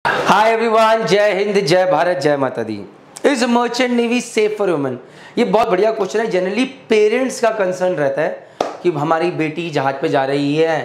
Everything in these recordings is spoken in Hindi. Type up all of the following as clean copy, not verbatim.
हाय एवरीवन, जय हिंद, जय भारत, जय Mata Di. Is merchant navy safe for women? ये बहुत बढ़िया क्वेश्चन है। जनरली पेरेंट्स का कंसर्न रहता है कि हमारी बेटी जहाज पे जा रही है,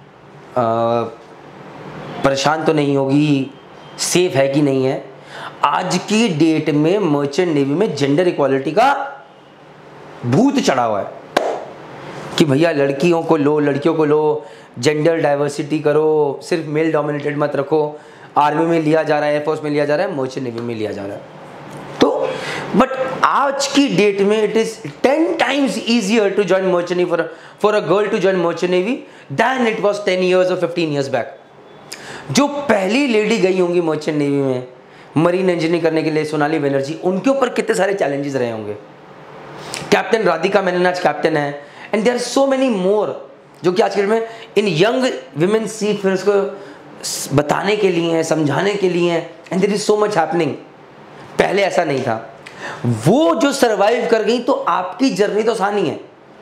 परेशान तो नहीं होगी, सेफ है कि नहीं है। आज की डेट में मर्चेंट नेवी में जेंडर इक्वालिटी का भूत चढ़ा हुआ है कि भैया लड़कियों को लो, लड़कियों को लो, जेंडर डाइवर्सिटी करो, सिर्फ मेल डोमिनेटेड मत रखो। आर्मी में लिया जा रहा है, एयरफोर्स में लिया जा रहा है, मर्चेंट नेवी में लिया जा रहा है। तो बट आज की डेट में it is 10 times easier to join merchant navy for a girl to join merchant navy than it was 10 years और 15 years बैक। जो पहली लेडी गई होंगी मर्चेंट नेवी में मरीन इंजीनियरिंग करने के लिए, सोनाली बनर्जी, उनके ऊपर कितने सारे चैलेंजेस रहे होंगे। कैप्टन राधिका मेनन आज कैप्टन है, and there are so many more जो कि आज के डेट में इन यंग विमेन सी फिर उसको बताने के लिए हैं, समझाने के लिए हैं, and there is so much happening. पहले ऐसा नहीं था। वो जो सरवाइव कर गई तो आपकी जर्नी तो आसान ही है।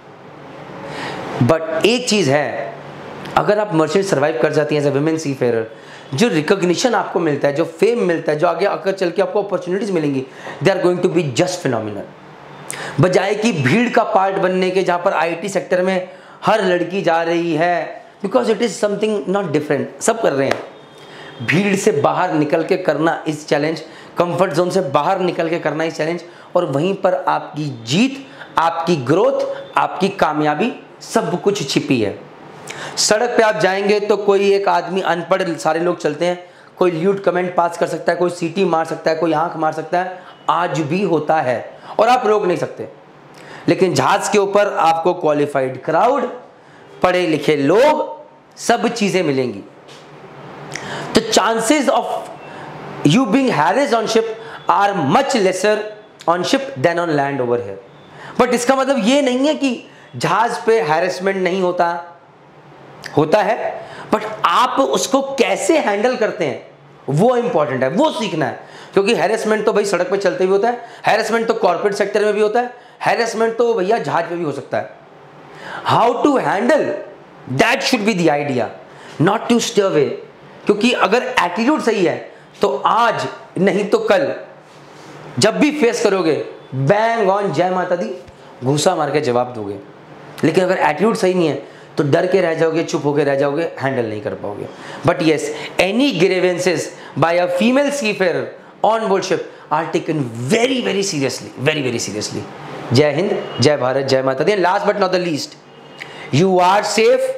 बट एक चीज है, अगर आप मर्चेंट सरवाइव कर जाती हैं as a women seafarer, जो रिकॉग्निशन आपको मिलता है, जो फेम मिलता है, जो आगे आकर चल के आपको अपॉर्चुनिटीज मिलेंगी, they are going to be just phenomenal. बजाय कि भीड़ का पार्ट बनने के, जहां पर आईटी सेक्टर में हर लड़की जा रही है, because it is something not different, सब कर रहे हैं। भीड़ से बाहर निकल के करना इस चैलेंज, कंफर्ट जोन से बाहर निकल के करना इस चैलेंज, और वहीं पर आपकी जीत, आपकी ग्रोथ, आपकी कामयाबी सब कुछ छिपी है। सड़क पे आप जाएंगे तो कोई एक आदमी अनपढ़, सारे लोग चलते हैं, कोई ल्यूट कमेंट पास कर सकता है, कोई सीटी मार सकता है, कोई आंख मार सकता है, आज भी होता है और आप रोक नहीं सकते। लेकिन जहाज के ऊपर आपको क्वालिफाइड क्राउड, पढ़े लिखे लोग, सब चीजें मिलेंगी। तो chances of you being harassed on ship are much lesser on ship then on land over here. But इसका मतलब ये नहीं है कि जहाज पे हैरेसमेंट नहीं होता, होता है, बट आप उसको कैसे हैंडल करते हैं वो इंपॉर्टेंट है, वो सीखना है। क्योंकि हैरेसमेंट तो भाई सड़क पे चलते भी होता है, हैरेसमेंट तो कॉर्पोरेट सेक्टर में भी होता है, हैरेसमेंट तो भैया जहाज पे भी हो सकता है। How to handle that should be the idea, not to stay away. क्योंकि अगर एटीट्यूड सही है तो आज नहीं तो कल जब भी फेस करोगे, बैंग ऑन जय माता दी, घूसा मार के जवाब दोगे। लेकिन अगर एटीट्यूड सही नहीं है तो डर के रह जाओगे, चुप होके रह जाओगे, हैंडल नहीं कर पाओगे। But yes, any grievances by a female seafarer on board ship are taken very very seriously, very very seriously. जय हिंद, जय भारत, जय Mata Di. Last but not the least, you are safe.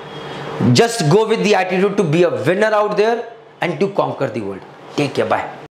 Just go with the attitude to be a winner out there and to conquer the world. Take care. Bye.